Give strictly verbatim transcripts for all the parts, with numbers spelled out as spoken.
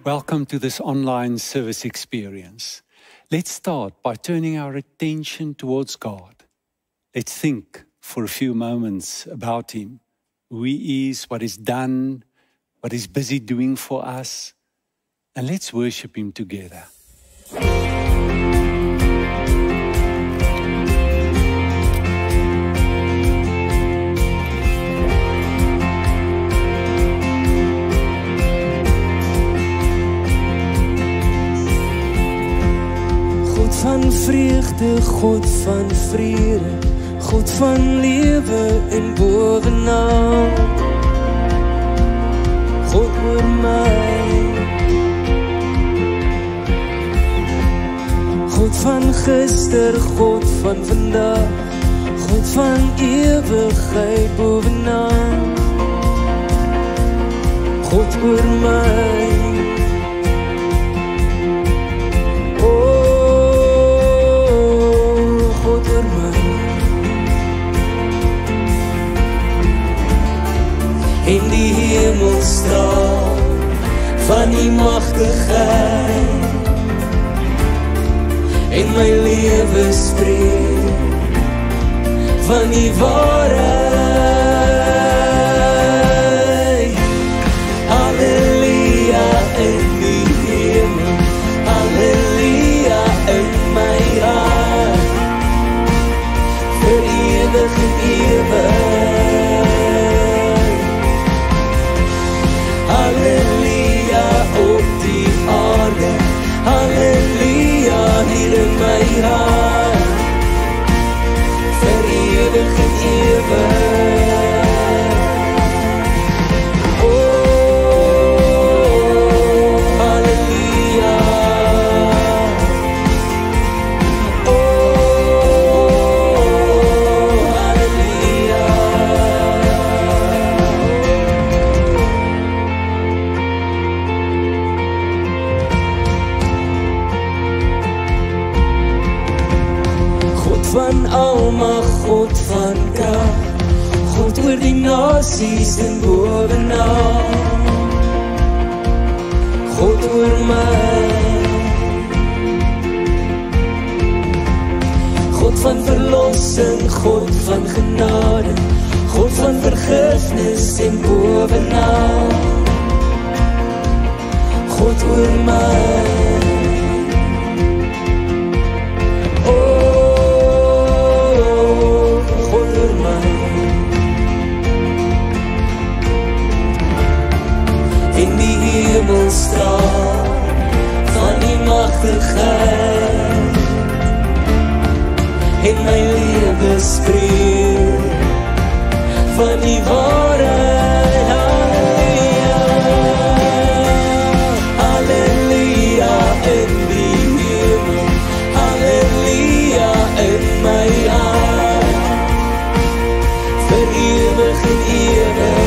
Welcome to this online service experience. Let's start by turning our attention towards God. Let's think for a few moments about Him, who He is, what He's done, what He's busy doing for us, and let's worship Him together. God van vreugde, God van vrede, God van lewe en bovenal. God oor my, God van gister, God van vandag, God van ewigheid bovenal. God oor my. En die hemel straal van die magtigheid, en my lewe spreek van die waarheid. Halleluja in die hemel, halleluja in my hart, vir ewig en ewig. Halleluja op die aarde, halleluja hier in my hart, vir ewig en ewig. Oh, halleluja. Oh, halleluja. Van almag, God van krag, God oor die nasies en bovenal, God oor my. God van verlossing, God van genade, God van vergifnis en bovenal, God oor my. Hemelstraal van die magtigheid, en my lewe spreek van die waarheid. Halleluja in die hemel, halleluja in my hart, vir ewig en ewig.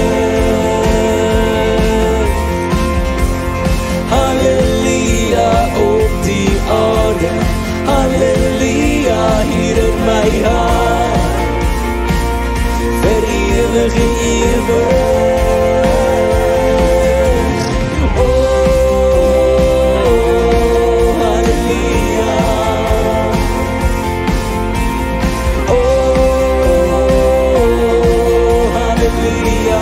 Halleluja hier in my hart, vir ewig en ewig. Oh, halleluja. Oh, halleluja.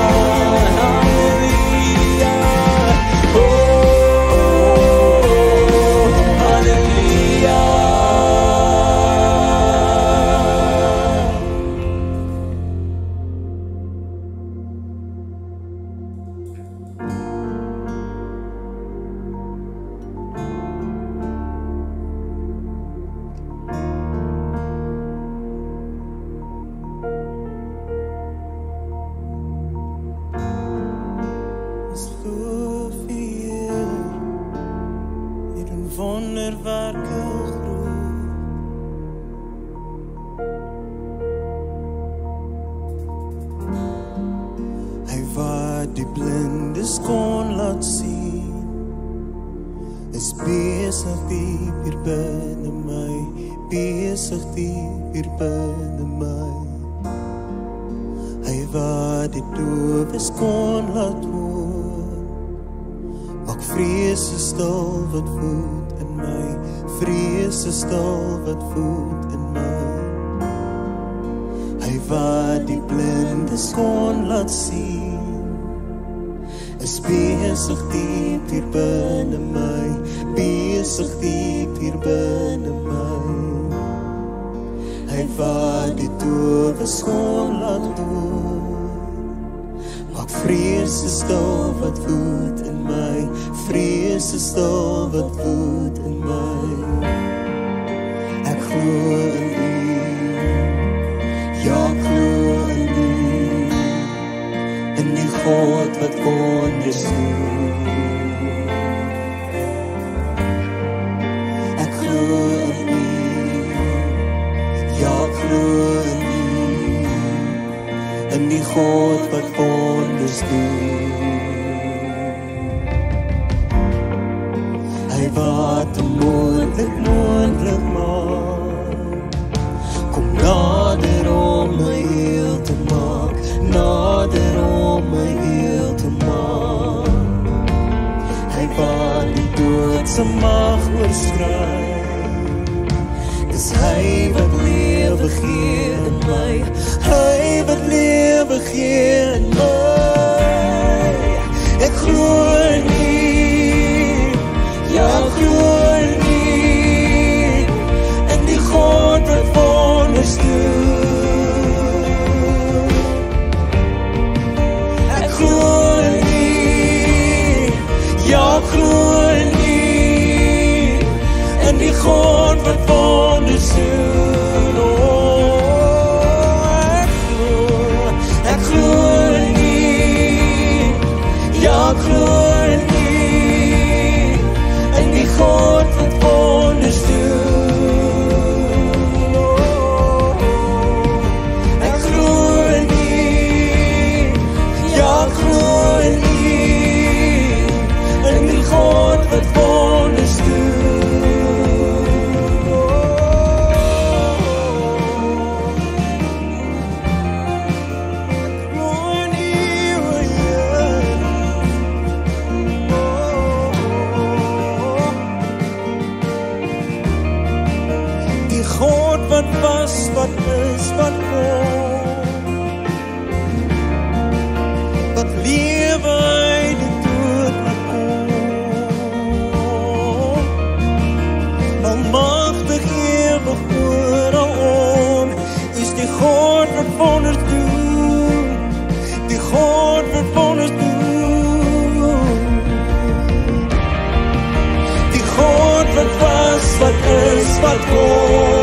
Wonderwerke groot, hy wat die blindes kon laat sien, is besig diep hier binne my, besig diep hier binne my. Hy wat die doofes kon laat hoor, Maak vrese stil wat voed in my, vrese stil wat voed in my. Hy wat die blinde skoon laat sien, is besig diep hier binne my, besig diep hier binne my. Hy wat die dowe skoon laat hoor, maak vrese stil wat woed in my, vrese stil wat woed in my. Ek glo in U, ja ek glo in U, in die God wat wonders doen. Ek glo in U, ja ek glo in U, in die God wat wonders doen. Hy wat onmoontlik moontlik maak, kom nader om my heel te maak, nader om my heel te maak. Hy wat die dood se mag oorskry, dis hy wat lewe gee in my, hy wat lewe gee in my. Ek glo in U, ja ek glo in U, in die God wat wonders doen. Ek glo in U, ja ek glo in U, in die God wat wonders doen. Oh, ek glo, ek glo in U, ja ek glo in U, in die God wat wonders doen. Oh, ek glo in U, ja ek glo in U, in die God wat wonders doen. Wat was, wat is, wat kom, wat lewe uit die dood laat kom. Almagtig ewig ooralom, is die God wat wonders doen, die God wat wonders doen. Die God wat was, wat is, wat kom,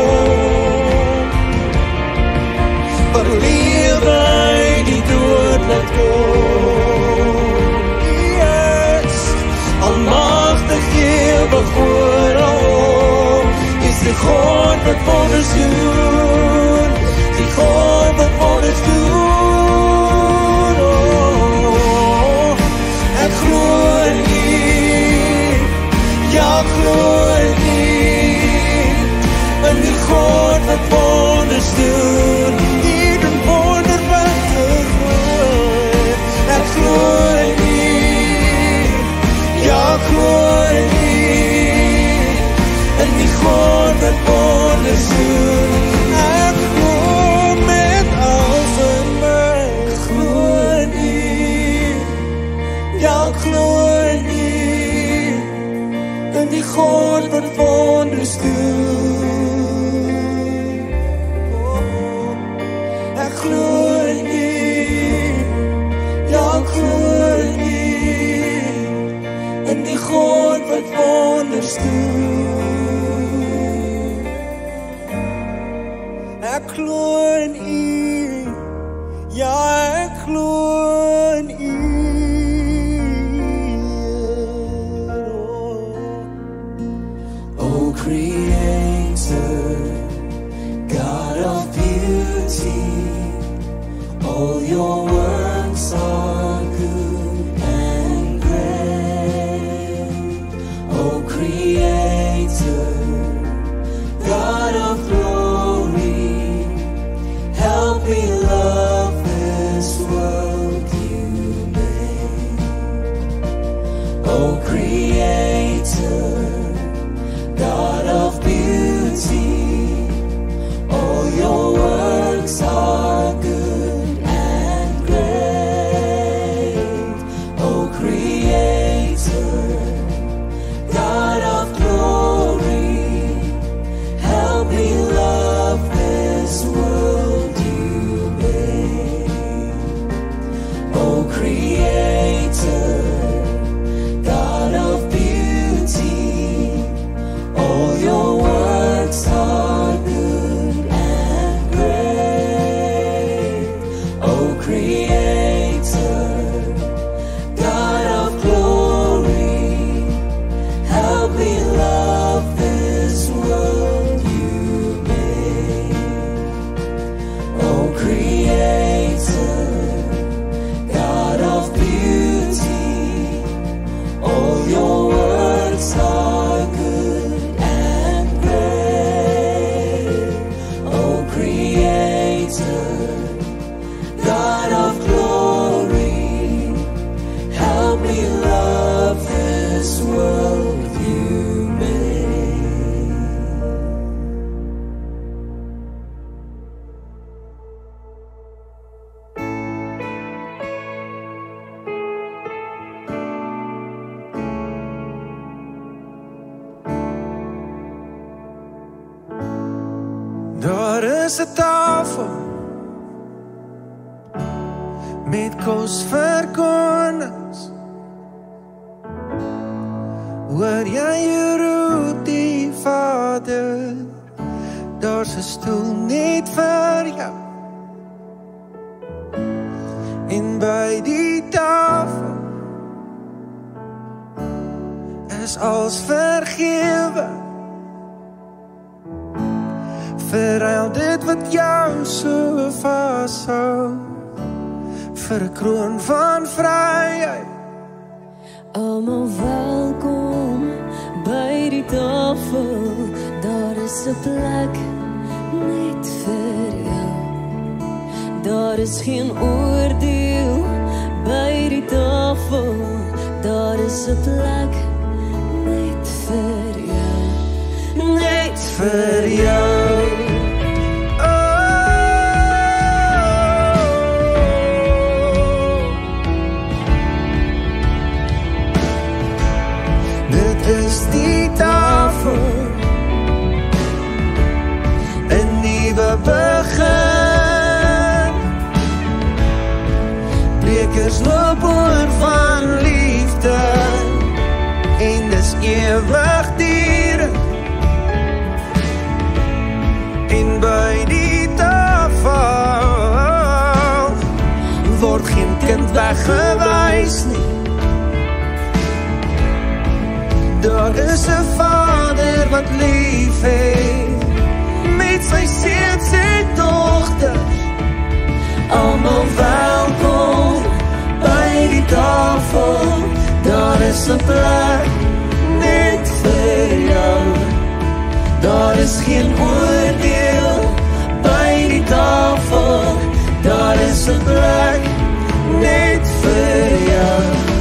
wat lewe uit die dood laat kom. Yes, almagtig ewig ooralom, is die God wat wonders doen, die God wat wonders doen. Oh, ek glo in U, ja ek glo in U, in die God wat wonders doen. Ek glo in U, ja ek glo in U, in die God wat wonders doen. Ek glo met alles in my, ek glo in U, ja ek glo in U, in die God wat wonders doen. Oh, ek glo in U, ja ek glo in U, in die God wat wonders doen. Ek glo in U, ja ek glo in U. Oh Creator, God of beauty, all your works are good and great. Oh Creator, God of glory, help me love this world you made. is 'n tafel met kos vir konings. Hoor jy roep die Vader, daar's 'n stoel net vir jou. En by die tafel is alles vergewe. Verruil dit wat jou so vashou vir 'n kroon van vryheid. Almal welkom by die tafel, daar is 'n plek net vir jou. Daar is geen oordeel by die tafel, daar is 'n plek net vir jou. Net vir jou. Is die tafel 'n nuwe begin. Brekers loop oor van liefde en dis ewig duur. En by die tafel word geen kind weggewys nie. Daar is 'n Vader wat lief het met sy seuns en dogters. Almal welkom by die tafel, daar is 'n plek net vir jou. Daar is geen oordeel by die tafel, daar is 'n plek net vir jou.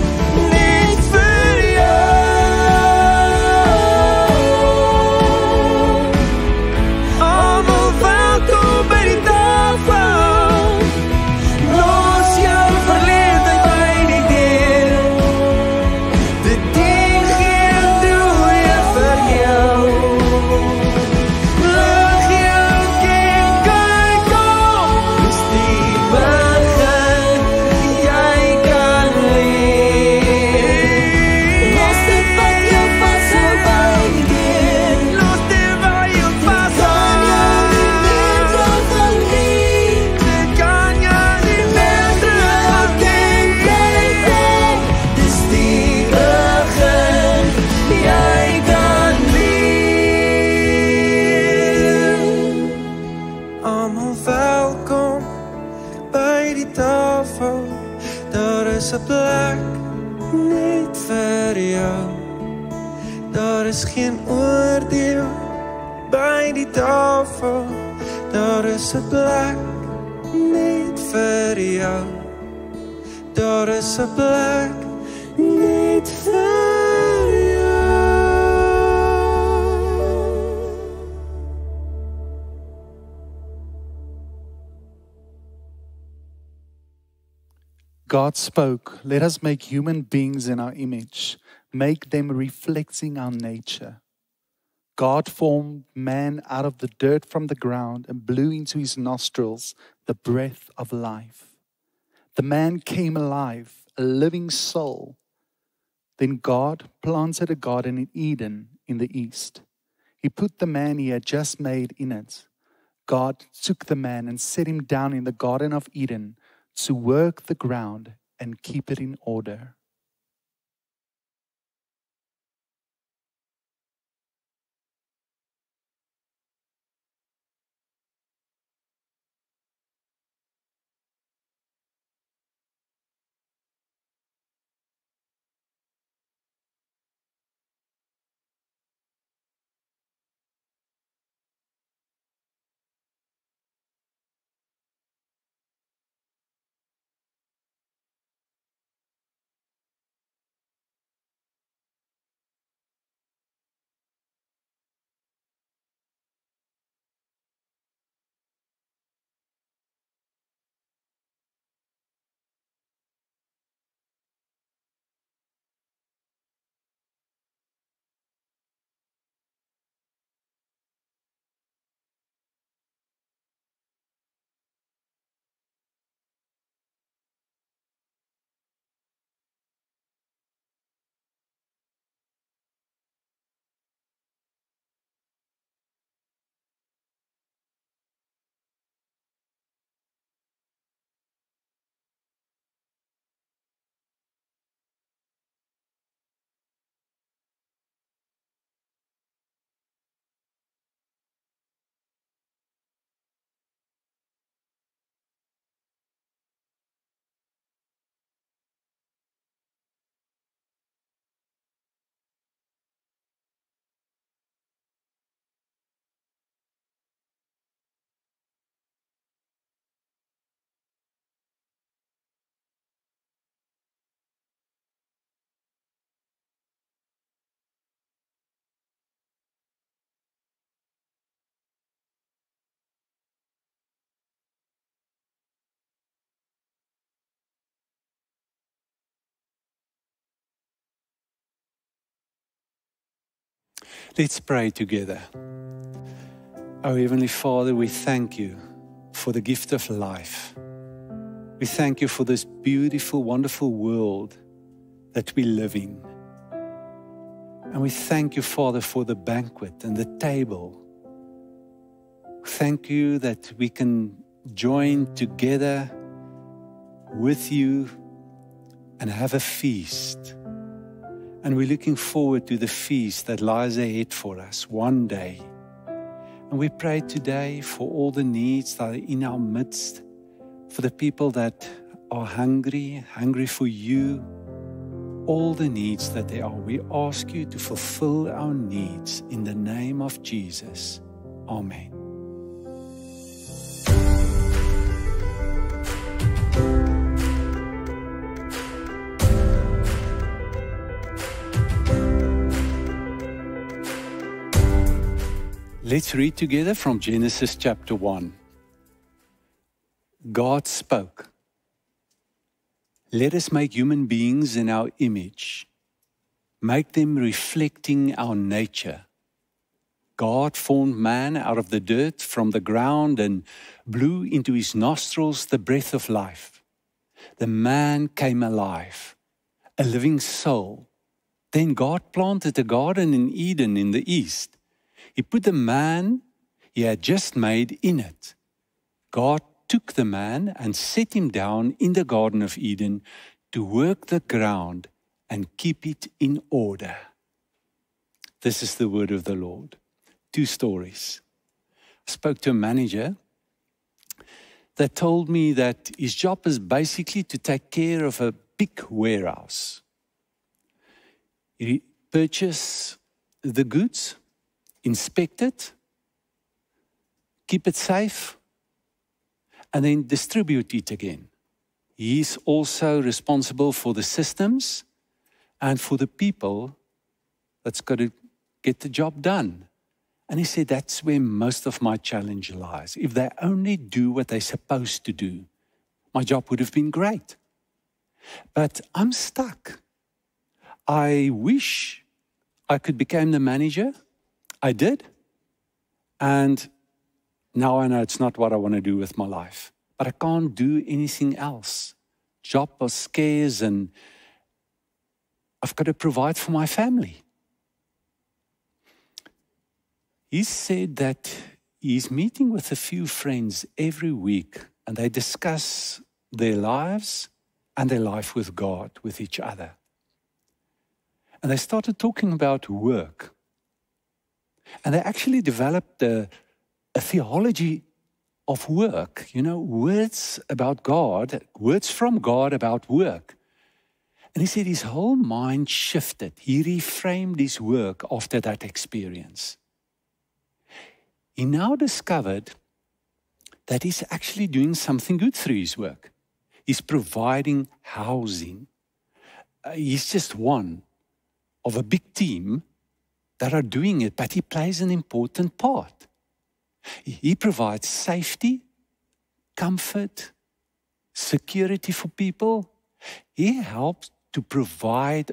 Daar is geen oordeel by die tafel, daar is 'n plek net vir jou. Daar is 'n plek net vir jou. God spoke, "Let us make human beings in our image, make them reflecting our nature." God formed man out of the dirt from the ground and blew into his nostrils the breath of life. The man came alive, a living soul. Then God planted a garden in Eden in the east. He put the man he had just made in it. God took the man and set him down in the Garden of Eden to work the ground and keep it in order. Let's pray together. Our Heavenly Father, we thank you for the gift of life. We thank you for this beautiful, wonderful world that we live in. And we thank you, Father, for the banquet and the table. Thank you that we can join together with you and have a feast. And we're looking forward to the feast that lies ahead for us one day. And we pray today for all the needs that are in our midst, for the people that are hungry, hungry for you, all the needs that they are. We ask you to fulfill our needs in the name of Jesus. Amen. Let's read together from Genesis chapter one. God spoke, "Let us make human beings in our image, make them reflecting our nature." God formed man out of the dirt from the ground and blew into his nostrils the breath of life. The man came alive, a living soul. Then God planted a garden in Eden in the east. He put the man he had just made in it. God took the man and set him down in the Garden of Eden to work the ground and keep it in order. This is the word of the Lord. Two stories. I spoke to a manager that told me that his job is basically to take care of a big warehouse. He purchases the goods, inspect it, keep it safe, and then distribute it again. He's also responsible for the systems and for the people that's got to get the job done. And he said, that's where most of my challenge lies. If they only do what they're supposed to do, my job would have been great. But I'm stuck. I wish I could become the manager. I did. And now I know it's not what I want to do with my life. But I can't do anything else. Job was scarce and I've got to provide for my family. He said that he's meeting with a few friends every week and they discuss their lives and their life with God, with each other. And they started talking about work. And they actually developed a, a theology of work, you know, words about God, words from God about work. And he said his whole mind shifted. He reframed his work after that experience. He now discovered that he's actually doing something good through his work. He's providing housing. Uh, he's just one of a big team that are doing it, but he plays an important part. He provides safety, comfort, security for people. He helps to provide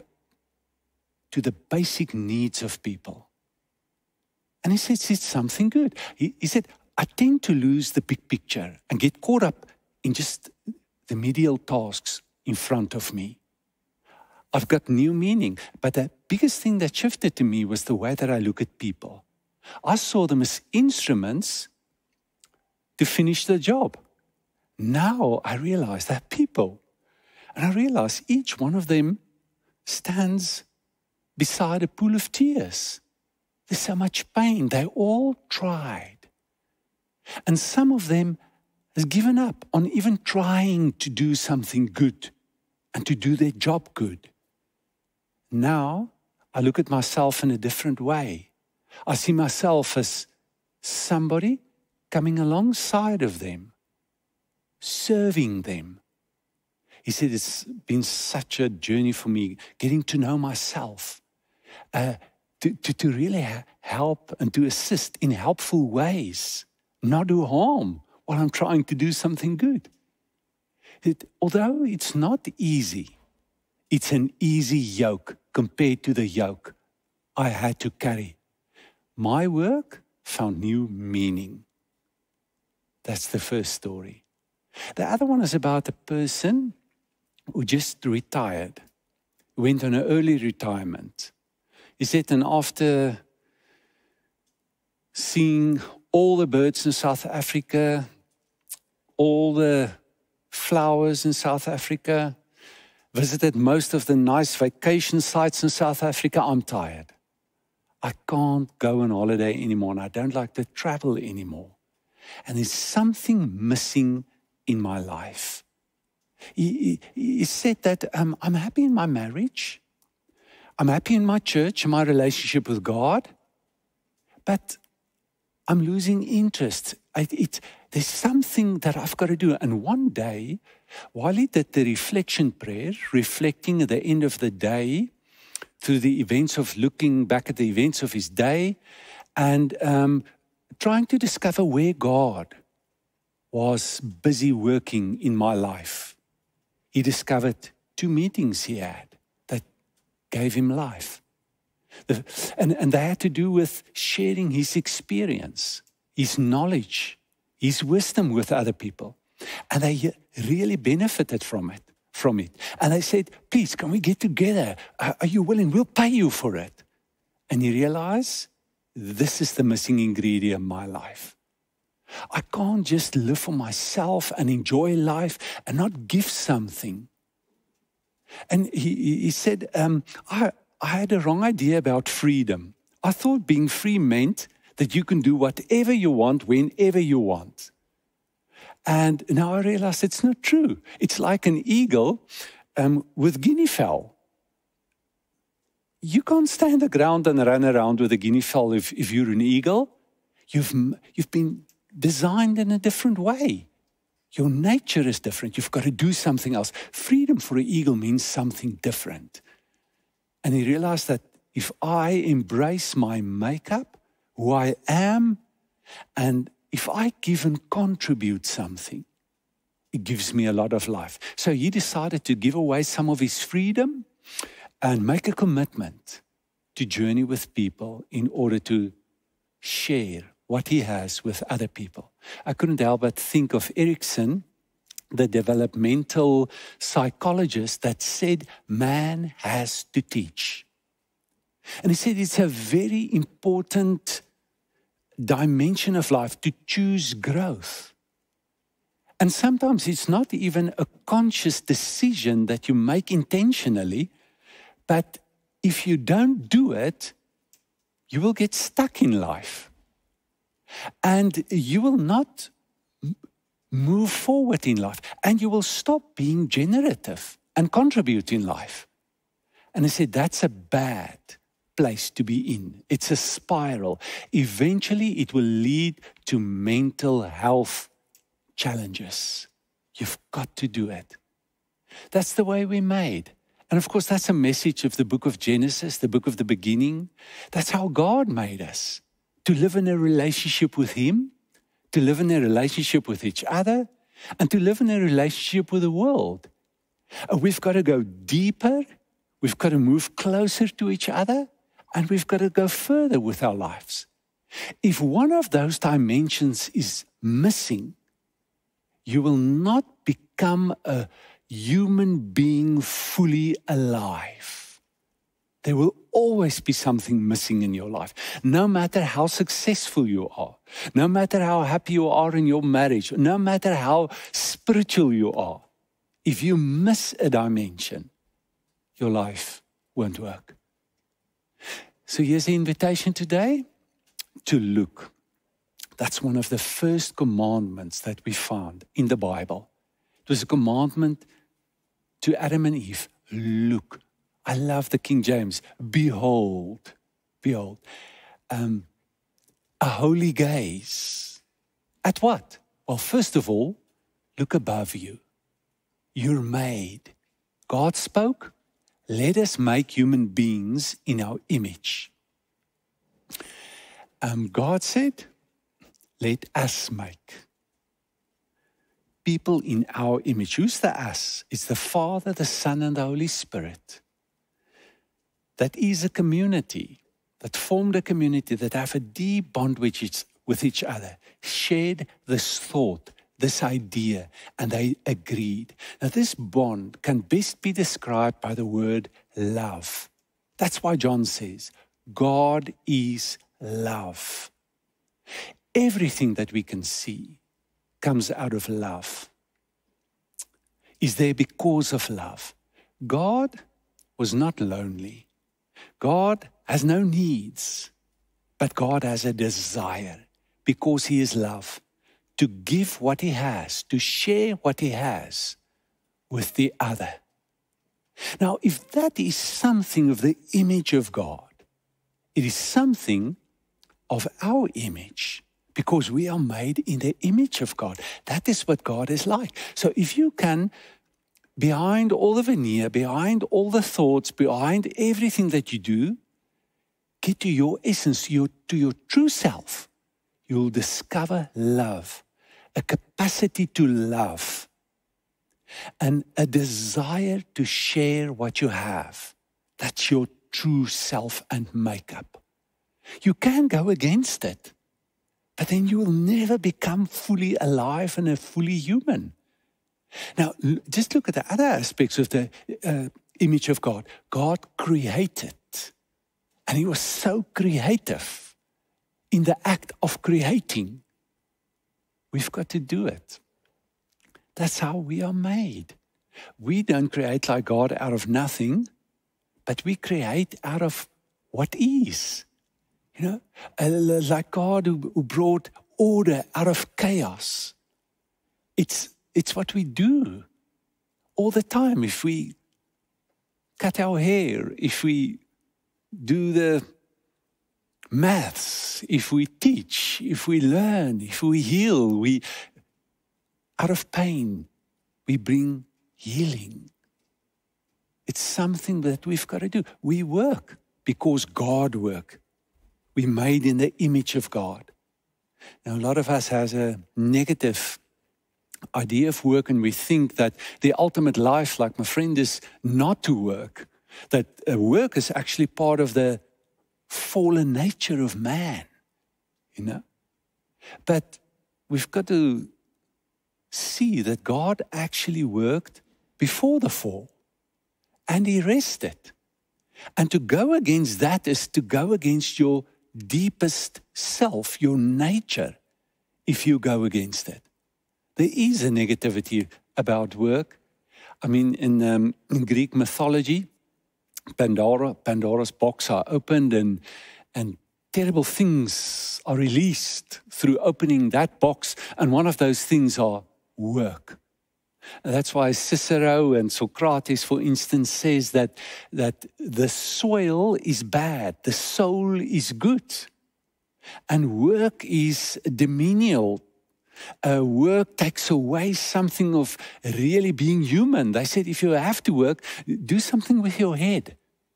to the basic needs of people. And he says it's something good. He, he said, I tend to lose the big picture and get caught up in just the medial tasks in front of me. I've got new meaning, but the biggest thing that shifted to me was the way that I look at people. I saw them as instruments to finish the job. Now I realize they're people. And I realize each one of them stands beside a pool of tears. There's so much pain. They all tried. And some of them has given up on even trying to do something good and to do their job good. Now I look at myself in a different way. I see myself as somebody coming alongside of them, serving them. He said it's been such a journey for me, getting to know myself, uh, to, to, to really help and to assist in helpful ways, not do harm while I'm trying to do something good. It, although it's not easy, it's an easy yoke compared to the yoke I had to carry my work found new meaning. That's the first story. The other one is about a person who just retired, went on an early retirement. He said, and after seeing all the birds in South Africa, all the flowers in South Africa, visited most of the nice vacation sites in South Africa, I'm tired. I can't go on holiday anymore, and I don't like to travel anymore. And there's something missing in my life. He, he, he said that um, I'm happy in my marriage, I'm happy in my church, in my relationship with God, but I'm losing interest. I, it, there's something that I've got to do. And one day, while he did the reflection prayer, reflecting at the end of the day, through the events of looking back at the events of his day, and um, trying to discover where God was busy working in my life, he discovered two meetings he had that gave him life. The, and, and they had to do with sharing his experience, his knowledge, his wisdom with other people. And they really benefited from it, from it. And they said, please, can we get together? Are, are you willing? We'll pay you for it. And you realize, this is the missing ingredient in my life. I can't just live for myself and enjoy life and not give something. And he, he said, um, I, I had a wrong idea about freedom. I thought being free meant that you can do whatever you want, whenever you want. And now I realize it's not true. It's like an eagle um, with guinea fowl. You can't stay on the ground and run around with a guinea fowl if, if you're an eagle. You've, you've been designed in a different way. Your nature is different. You've got to do something else. Freedom for an eagle means something different. And he realized that if I embrace my makeup, who I am, and if I give and contribute something, it gives me a lot of life. So he decided to give away some of his freedom and make a commitment to journey with people in order to share what he has with other people. I couldn't help but think of Erickson, the developmental psychologist that said, man has to teach. And he said it's a very important dimension of life to choose growth. And sometimes it's not even a conscious decision that you make intentionally, but if you don't do it, you will get stuck in life. And you will not move forward in life. And you will stop being generative and contribute in life. And I said, that's a bad place to be in. It's a spiral. Eventually, it will lead to mental health challenges. You've got to do it. That's the way we're made. And of course, that's a message of the book of Genesis, the book of the beginning. That's how God made us. To live in a relationship with Him, to live in a relationship with each other, and to live in a relationship with the world. We've got to go deeper, we've got to move closer to each other, and we've got to go further with our lives. If one of those dimensions is missing, you will not become a human being fully alive. There will always be something missing in your life. No matter how successful you are, no matter how happy you are in your marriage, no matter how spiritual you are, if you miss a dimension, your life won't work. So here's the invitation today to look. That's one of the first commandments that we found in the Bible. It was a commandment to Adam and Eve. Look. I love the King James. Behold, behold. Um, a holy gaze. At what? Well, first of all, look above you. You're made. God spoke. Let us make human beings in our image. Um, God said, let us make people in our image. Who's the us? It's the Father, the Son, and the Holy Spirit. That is a community. that formed a community, that have a deep bond with each, with each other, shared this thought, this idea, and they agreed. Now, this bond can best be described by the word love. That's why John says, God is love. Everything that we can see comes out of love. Is there because of love. God was not lonely. God has no needs, but God has a desire, because He is love, to give what He has, to share what He has with the other. Now, if that is something of the image of God, it is something of our image, because we are made in the image of God. That is what God is like. So if you can, behind all the veneer, behind all the thoughts, behind everything that you do, get to your essence, your, to your true self, you'll discover love, a capacity to love, and a desire to share what you have. That's your true self and makeup. You can go against it, but then you will never become fully alive and a fully human. Now, just look at the other aspects of the uh, image of God. God created, and He was so creative in the act of creating. We've got to do it. That's how we are made. We don't create like God out of nothing, but we create out of what is. You know, uh, like God who, who brought order out of chaos. It's, it's what we do all the time. If we cut our hair, if we do the maths, if we teach, if we learn, if we heal, we, out of pain, we bring healing. It's something that we've got to do. We work because God works. We're made in the image of God. Now, a lot of us has a negative idea of work, and we think that the ultimate life, like my friend, is not to work. That uh, work is actually part of the fallen nature of man, you know. But we've got to see that God actually worked before the fall, and He rested. And to go against that is to go against your deepest self, your nature, if you go against it. There is a negativity about work. I mean, in, um, in Greek mythology, Pandora, Pandora's box are opened, and, and terrible things are released through opening that box, and one of those things are work. And that's why Cicero and Socrates, for instance, says that, that the soil is bad, the soul is good, and work is demenial. Uh, work takes away something of really being human. They said if you have to work, do something with your head.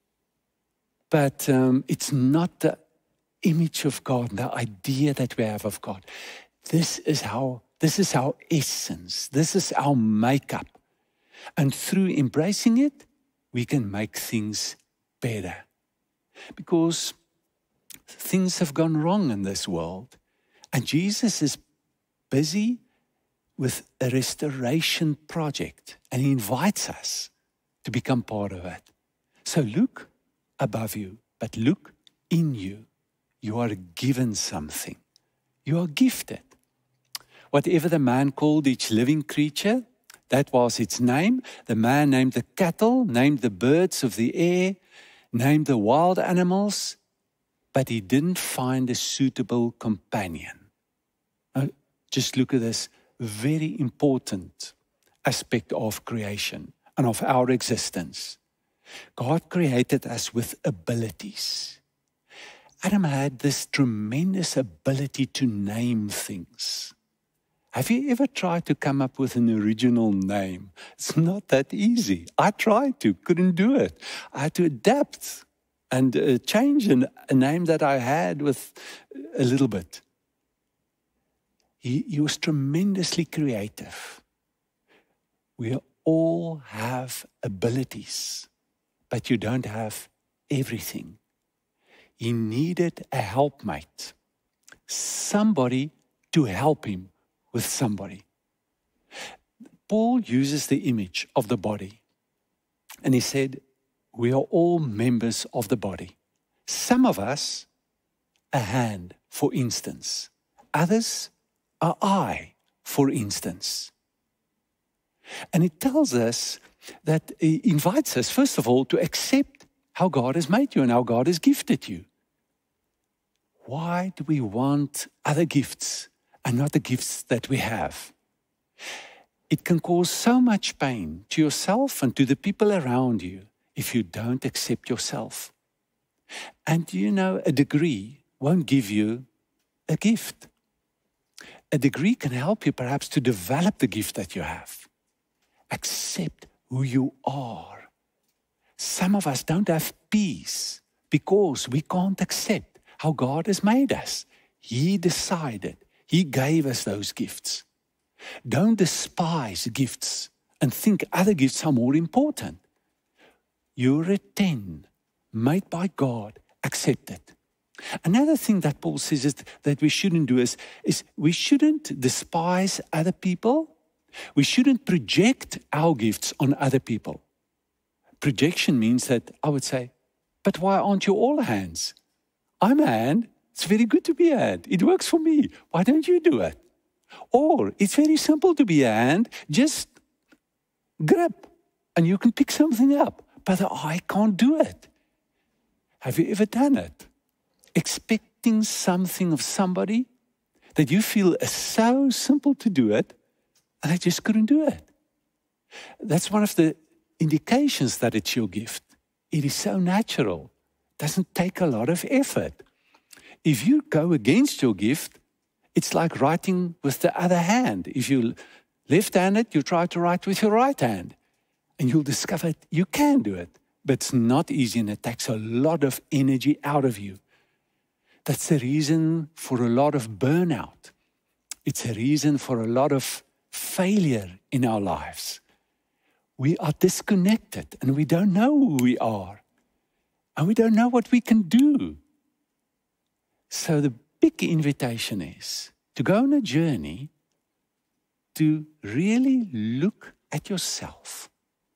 But um, it's not the image of God, the idea that we have of God. This is how This is our essence. This is our makeup. And through embracing it, we can make things better. Because things have gone wrong in this world. And Jesus is busy with a restoration project. And He invites us to become part of it. So look above you, but look in you. You are given something. You are gifted. Whatever the man called each living creature, that was its name. The man named the cattle, named the birds of the air, named the wild animals, but he didn't find a suitable companion. Now, just look at this very important aspect of creation and of our existence. God created us with abilities. Adam had this tremendous ability to name things. Have you ever tried to come up with an original name? It's not that easy. I tried to, couldn't do it. I had to adapt and uh, change an, a name that I had with a little bit. He, he was tremendously creative. We all have abilities, but you don't have everything. he needed a helpmate, somebody to help him with somebody. Paul uses the image of the body, and he said, we are all members of the body. Some of us, a hand, for instance. Others, an eye, for instance. And it tells us that, he invites us, first of all, to accept how God has made you and how God has gifted you. Why do we want other gifts and not the gifts that we have? It can cause so much pain to yourself and to the people around you if you don't accept yourself. And you know, a degree won't give you a gift. A degree can help you perhaps to develop the gift that you have. Accept who you are. Some of us don't have peace because we can't accept how God has made us. He decided. He gave us those gifts. Don't despise gifts and think other gifts are more important. You're a ten, made by God, accept it. Another thing that Paul says is that we shouldn't do is, is we shouldn't despise other people. We shouldn't project our gifts on other people. Projection means that I would say, but why aren't you all hands? I'm a hand. It's very good to be a hand. It works for me. Why don't you do it? Or it's very simple to be a hand. Just grab and you can pick something up. But I can't do it. Have you ever done it? Expecting something of somebody that you feel is so simple to do it, and I just couldn't do it. That's one of the indications that it's your gift. It is so natural. It doesn't take a lot of effort. If you go against your gift, it's like writing with the other hand. If you're left-handed, you try to write with your right hand. And you'll discover you can do it. But it's not easy and it takes a lot of energy out of you. That's the reason for a lot of burnout. It's a reason for a lot of failure in our lives. We are disconnected and we don't know who we are. And we don't know what we can do. So the big invitation is to go on a journey to really look at yourself.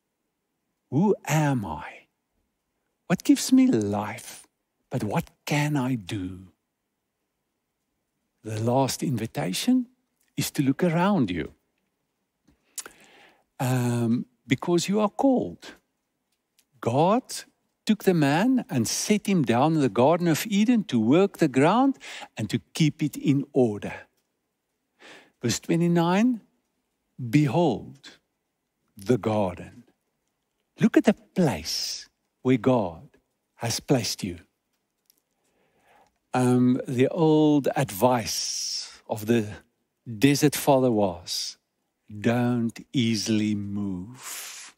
Who am I? What gives me life? But what can I do? The last invitation is to look around you. Um, because you are called. God took the man and set him down in the Garden of Eden to work the ground and to keep it in order. Verse twenty-nine, behold the garden. Look at the place where God has placed you. Um, the old advice of the desert father was, don't easily move.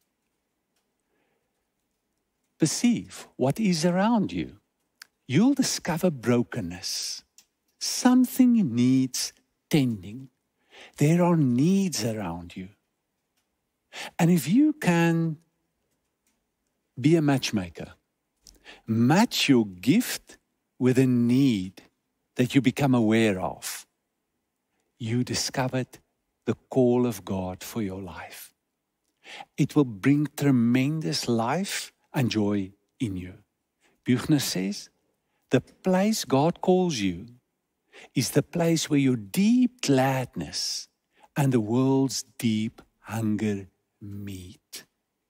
Perceive what is around you. You'll discover brokenness. Something needs tending. There are needs around you. And if you can be a matchmaker, match your gift with a need that you become aware of, you discovered the call of God for your life. It will bring tremendous life and joy in you. Buchner says, the place God calls you is the place where your deep gladness and the world's deep hunger meet.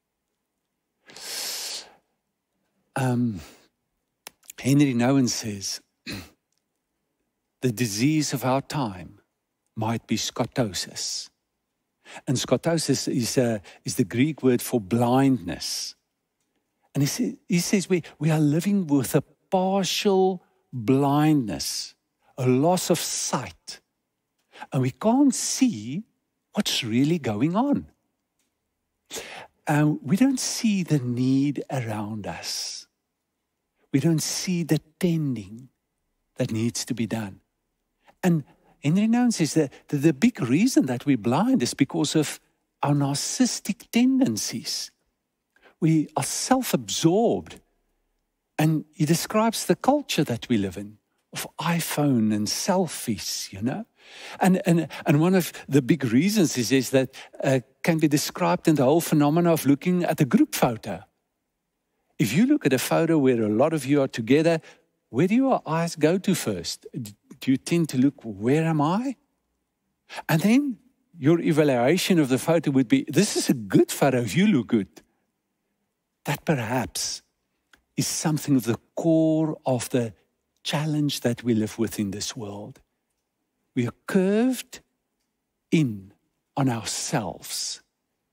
Um, Henry Nouwen says, the disease of our time might be scotosis. And scotosis is, uh, is the Greek word for blindness. And he, say, he says we, we are living with a partial blindness, a loss of sight. And we can't see what's really going on. Um, we don't see the need around us. We don't see the tending that needs to be done. And Henry Nouwen says that the big reason that we're blind is because of our narcissistic tendencies. We are self-absorbed And he describes the culture that we live in, of iPhone and selfies, you know. And, and, and one of the big reasons is, is that uh, can be described in the whole phenomena of looking at a group photo. If you look at a photo where a lot of you are together, where do your eyes go to first? Do you tend to look, where am I? And then your evaluation of the photo would be, this is a good photo, you look good. That perhaps is something of the core of the challenge that we live with in this world. We are curved in on ourselves.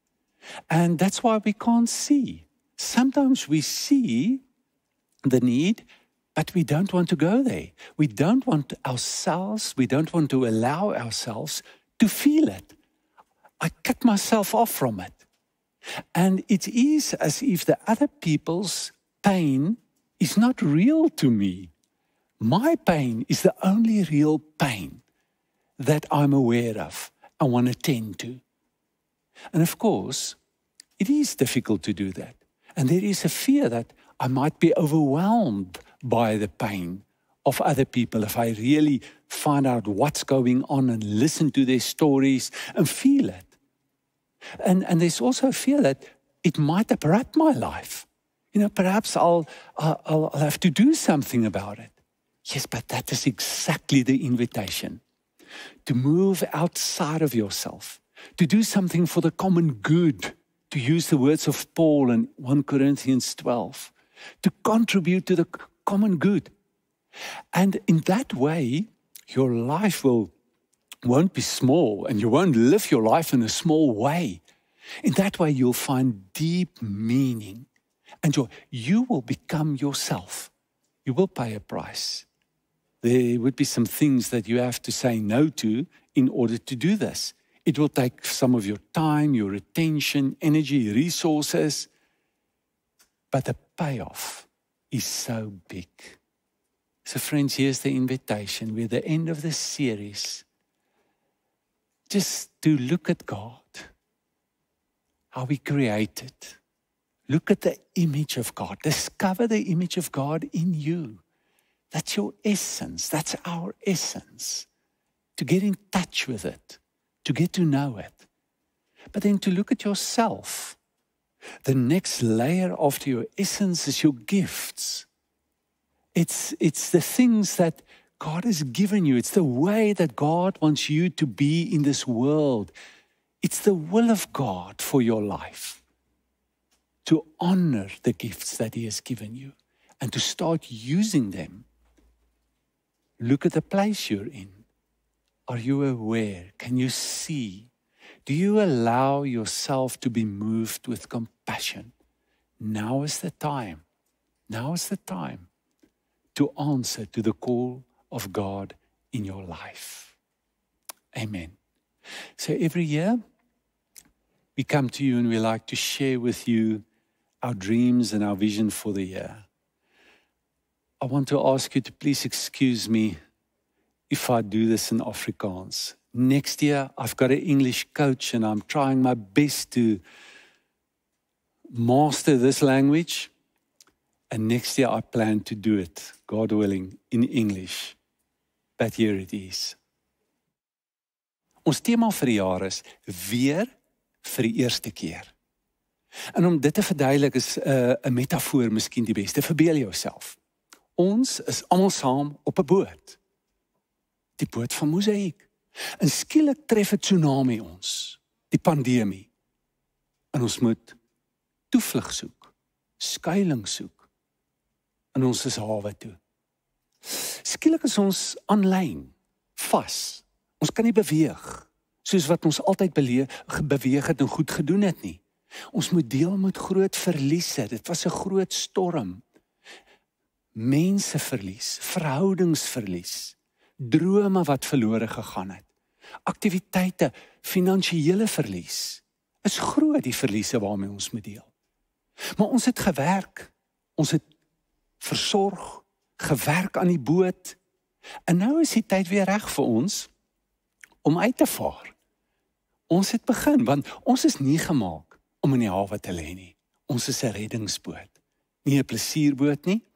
And that's why we can't see. Sometimes we see the need, but we don't want to go there. We don't want ourselves, we don't want to allow ourselves to feel it. I cut myself off from it. And it is as if the other people's pain is not real to me. My pain is the only real pain that I'm aware of and want to tend to. And of course, it is difficult to do that. And there is a fear that I might be overwhelmed by the pain of other people if I really find out what's going on and listen to their stories and feel it. And, and there's also a fear that it might abrupt my life. You know, perhaps I'll, I'll, I'll have to do something about it. Yes, but that is exactly the invitation. To move outside of yourself. To do something for the common good. To use the words of Paul in First Corinthians twelve. To contribute to the common good. And in that way, your life will, won't be small, and you won't live your life in a small way. In that way, you'll find deep meaning. And your, you will become yourself. You will pay a price. There would be some things that you have to say no to in order to do this. It will take some of your time, your attention, energy, resources. But the payoff is so big. So friends, here's the invitation. We're at the end of this series. Just to look at God. How He created. Look at the image of God. Discover the image of God in you. That's your essence. That's our essence. To get in touch with it. To get to know it. But then to look at yourself. The next layer after your essence is your gifts. It's, it's the things that God has given you. It's the way that God wants you to be in this world. It's the will of God for your life. To honor the gifts that He has given you. And to start using them. Look at the place you're in. Are you aware? Can you see? Do you allow yourself to be moved with compassion? Now is the time. Now is the time to answer to the call of God in your life. Amen. So every year, we come to you and we like to share with you our dreams and our vision for the year. I want to ask you to please excuse me if I do this in Afrikaans. Next year, I've got an English coach and I'm trying my best to master this language. And next year, I plan to do it, God willing, in English. But here it is. Ons thema vir die jaar is weer vir die eerste keer. En om dit te verduidelik is 'n uh, 'n metafoor miskien die beste. Verbeel jouself. Ons is almal saam op 'n boot. Die boot van Mosaïek. En skielik tref 'n tsunami ons, die pandemie. En ons moet toevlug soek, skuilings soek. En ons is hawe toe. Skielik is ons aanlyn, vas. Ons kan nie beweeg, soos wat ons altyd beweeg het en goed gedoen het nie. Ons moet deel met groot verliese. Dit was 'n groot storm. Menseverlies, verhoudingsverlies, drome wat verlore gegaan het. Aktiwiteite, finansiële verlies. Is groot die verliese waarmee ons moet deel. Maar ons het gewerk. Ons het versorg, gewerk aan die boot. En nou is die tyd weer reg vir ons om uit te vaar. Ons het begin, want ons is nie gemaak om in die hawe te lê nie. Ons is 'n reddingsboot. Nie 'n plesierboot nie,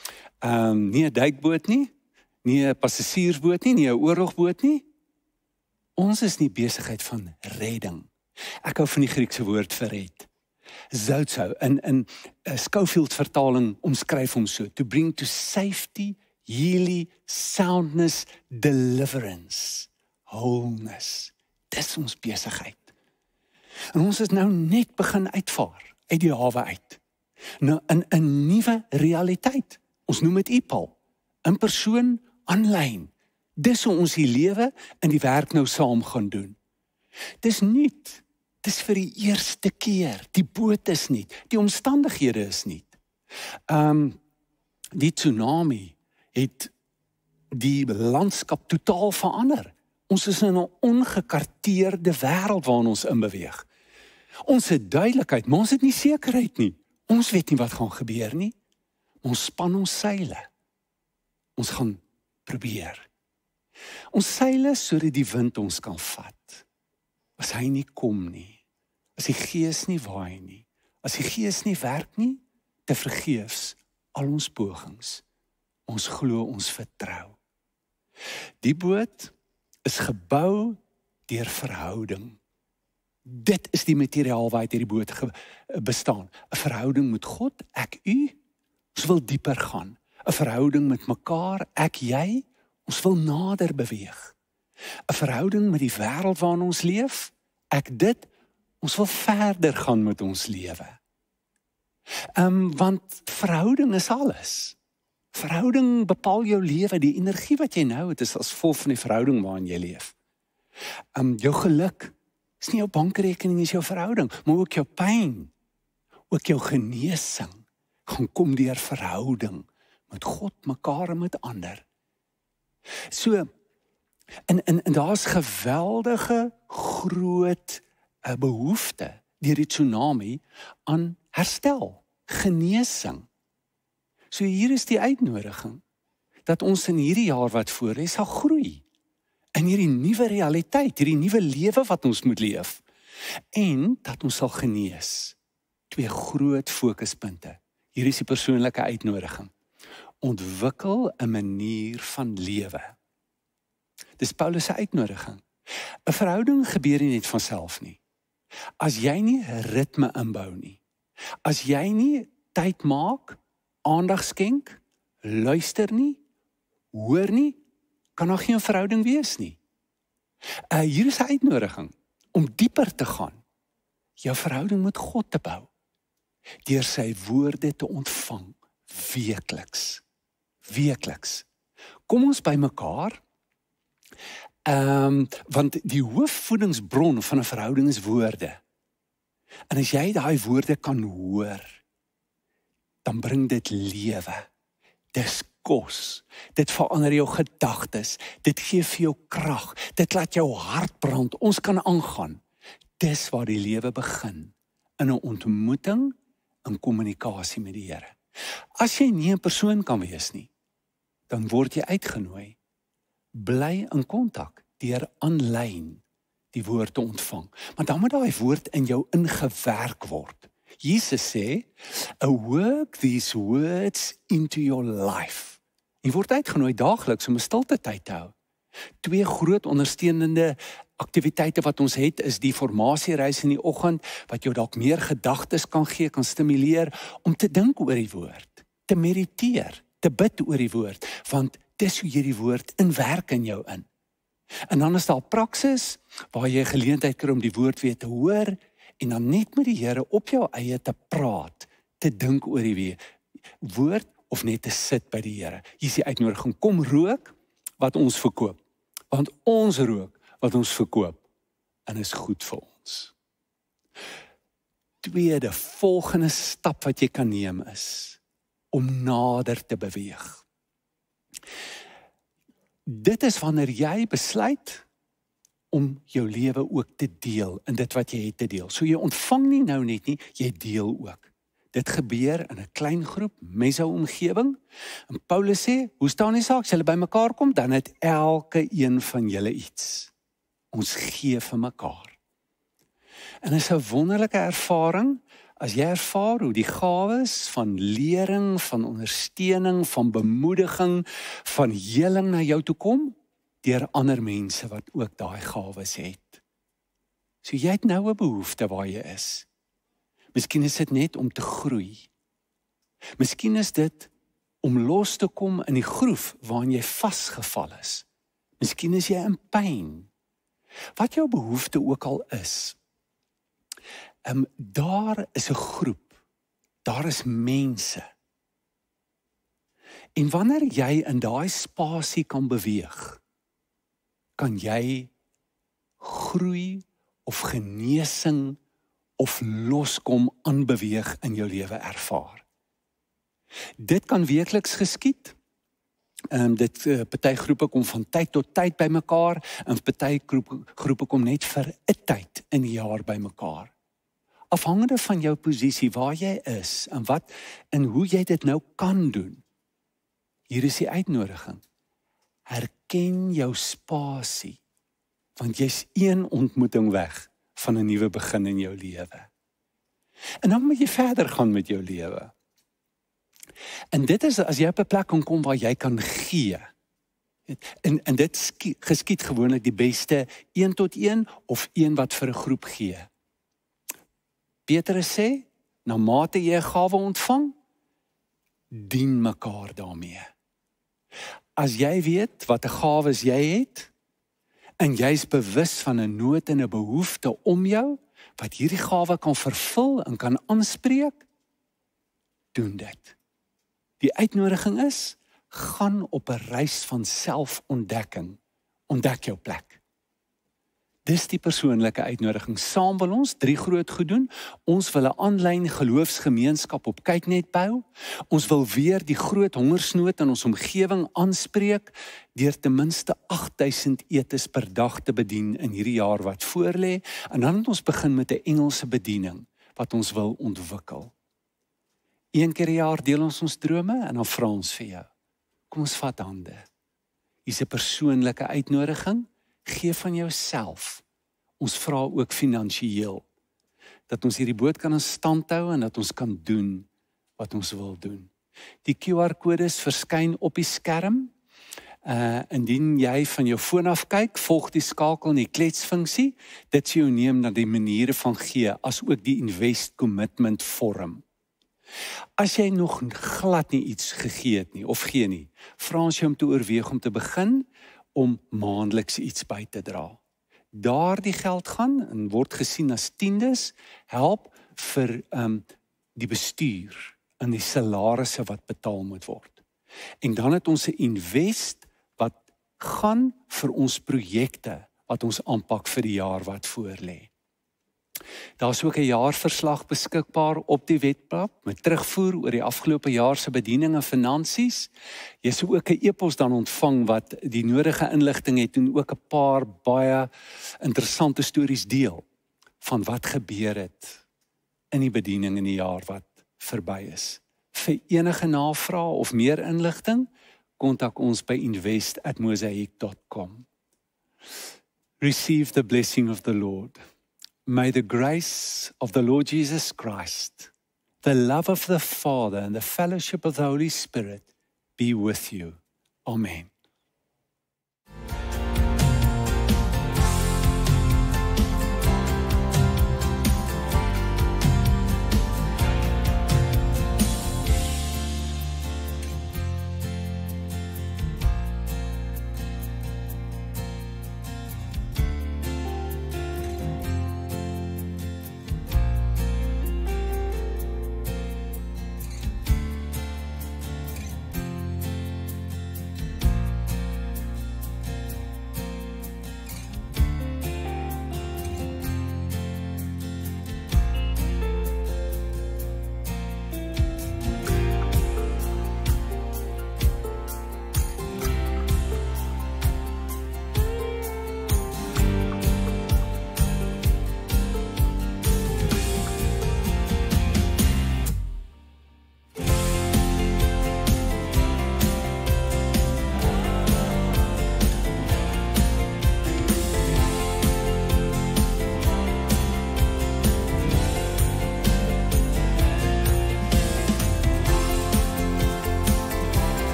Um, nie 'n duikboot nie, nie 'n passasiersboot nie, nie 'n oorlogboot nie. Ons is nie besigheid van redding. Ek hou van die Griekse woord vir red. Zoutso, in, in uh, Schofield vertaling omskryf hom so, to bring to safety, healing, soundness, deliverance, wholeness. Dis ons besigheid. En ons is nou net begin uitvaar, uit die hawe uit. Nou, in 'n nuwe realiteit. Ons noem dit I P A L, in persoon, aanlyn. Dis hoe ons die lewe en die werk nou saam gaan doen. Dis nuut. Dis vir die eerste keer. Die boot is nuut. Die omstandighede is nuut. Um, die tsunami het die landskap totaal verander. Ons is in 'n ongekarteerde wêreld waarin ons inbeweeg. Ons het duidelikheid, maar ons het nie sekerheid nie. Ons weet nie wat gaan gebeur nie. Ons span ons seile. Ons gaan probeer. Ons seile sodat die wind ons kan vat. As hy nie kom nie, as die gees nie waai nie, as die gees nie werk nie, te vergeefs al ons pogings. Ons glo, ons vertrou. Die boot is gebou deur verhouding. Dit is die materiaal waaruit hierdie boot bestaan. 'n Verhouding met God, ek, u. Ons wil dieper gaan. 'n Verhouding met mekaar, ek, jy. Ons wil nader beweeg. 'n Verhouding met die wêreld waarin ons leef, ek, dit. Ons wil verder gaan met ons lewe. Um, want verhouding is alles. Verhouding bepaal jou lewe, die energie wat jy nou het is as gevolg van die verhouding waarin jy leef. Um, jou geluk is nie jou bankrekening, is jou verhouding, maar ook jou pyn, ook jou genesing, gaan kom deur verhouding met God, mekaar en met ander. So, en, en, en daar is geweldige groot uh, behoefte deur die tsunami aan herstel, genesing. So hier is die uitnodiging, dat ons in hierdie jaar wat voor is, sal groei. In hierdie nuwe realiteit, hierdie nuwe lewe wat ons moet leef. En dat ons sal genees. Twee groot fokuspunte. Hier is die persoonlike uitnodiging. Ontwikkel 'n manier van lewe. Dis Paulus se uitnodiging. 'n Verhouding gebeur nie net van self nie. As jy nie ritme inbou nie, as jy nie tyd maak, aandag skenk, luister nie, hoor nie, kan daar geen verhouding wees nie. Uh, hier is 'n uitnodiging om dieper te gaan, jou verhouding met God te bou, deur sy woorde te ontvang, weekliks, weekliks. Kom ons by mekaar, um, want die hoofvoedingsbron van 'n verhouding is woorde. En as jy daai woorde kan hoor, dan bring dit lewe. Dis kos. Dit verander jou gedagtes. Dit gee vir jou krag. Dit laat jou hart brand. Ons kan aangaan. Dis waar die lewe begin. In 'n ontmoeting, in kommunikasie met die Here. As jy nie 'n persoon kan wees nie, dan word jy uitgenooi. Bly in kontak deur aanlyn die woord te ontvang. Maar dan moet daai woord in jou ingewerk word. Jesus sê, work these words into your life. Jy word uitgenooi daagliks om 'n stilte tyd te hou. Twee groot ondersteunende aktiwiteite wat ons het, is die formasiereis in die oggend, wat jou dalk meer gedagtes kan gee, kan stimuleer, om te dink oor die woord, te mediteer, te bid oor die woord, want dis hoe jy die woord inwerk in jou in. En dan is daar praksis, waar jy geleentheid kry om die woord weer te hoor, en dan net met die Here op jou eie te praat, te dink oor die woord, of net te sit by die Here. Hier is die uitnodiging, kom rook wat ons verkoop, want ons rook wat ons verkoop, en is goed vir ons. Tweede, volgende stap wat jy kan neem is, om nader te beweeg. Dit is wanneer jy besluit, om jou lewe ook te deel, in dit wat jy het te deel. So jy ontvang nie nou net nie, jy deel ook. Dit gebeur in 'n klein groep, mesou omgewing. En Paulus sê, hoe staan die saak? As julle by mekaar kom, dan het elke een van julle iets. Ons gee vir mekaar. En dit is 'n wonderlike ervaring, As jy ervaar hoe die gawes van lering, van ondersteuning, van bemoediging, van heling na jou toe kom, deur ander mense wat ook daai gawes het. So jy het nou 'n behoefte waar jy is. Miskien is dit net om te groei. Miskien is dit om los te kom in die groef waarin jy vasgeval is. Miskien is jy in pyn. Wat jou behoefte ook al is. Um, daar is 'n groep. Daar is mense. En wanneer jy in daai spasie kan beweeg, kan jy groei of genesing of loskom aanbeweeg in jou lewe ervaar. Dit kan weekliks geskied. Um, dit uh, party groepe kom van tyd tot tyd bymekaar en party groepe, groepe kom net vir 'n tyd in die jaar bymekaar. Afhangende van jou posisie, waar jy is en wat en hoe jy dit nou kan doen. Hier is die uitnodiging. Herken jou spasie, want jy's een ontmoeting weg van 'n nuwe begin in jou lewe. En dan moet jy verder gaan met jou lewe. En dit is as jy op 'n plek kan kom waar jy kan gee. En, en dit skiet, geskied gewoonlik die beste een tot een of een wat vir 'n groep gee. Petrus sê, na mate jy 'n gawe ontvang, dien mekaar daarmee. As jy weet wat 'n gawes jy het, en jy's bewus van 'n nood en 'n behoefte om jou, wat hierdie gawe kan vervul en kan aanspreek, doen dit. Die uitnodiging is, gaan op 'n reis van selfontdekking, ontdek jou plek. Dis die persoonlike uitnodiging. Saam wil ons drie groot goed doen. Ons wil 'n aanlyn geloofsgemeenskap op Kyknet bou. Ons wil weer die groot hongersnood in ons omgewing aanspreek deur ten minste agt duisend etes per dag te bedien in hierdie jaar wat voorlê. En dan het ons begin met 'n Engelse bediening wat ons wil ontwikkel. Een keer 'n jaar deel ons ons drome en dan vra ons vir jou. Kom ons vat hande. Hier's 'n persoonlike uitnodiging. Gee van jouself. Ons vra ook finansiëel. Dat ons hierdie boot kan in stand hou en dat ons kan doen wat ons wil doen. Die Q R-kodes verskyn op die skerm. Uh, indien jy van jou foon af kyk, volg die skakel in die kletsfunksie. Dit sê jou neem na die maniere van gee, as ook die invest commitment vorm. As jy nog glad nie iets gegee het nie, of gee nie, vra ons jou om te oorweeg om te begin, om maandeliks iets by te dra. Daardie geld gaan en word gesien as tiendes, help vir um, die bestuur en die salarisse wat betaal moet word. En dan het ons 'n invest wat gaan vir ons projekte wat ons aanpak vir die jaar wat voorlê. Daar's ook 'n jaarverslag beskikbaar op die webblad met terugvoer oor die afgelope jaar se bediening en finansies. Jy sou ook 'n e-pos dan ontvang wat die nodige inligting het en ook 'n paar baie interessante stories deel van wat gebeur het in die bediening in die jaar wat verby is. Vir enige navrae of meer inligting, kontak ons by invest at mosaic dot com. Receive the blessing of the Lord. May the grace of the Lord Jesus Christ, the love of the Father, and the fellowship of the Holy Spirit be with you. Amen.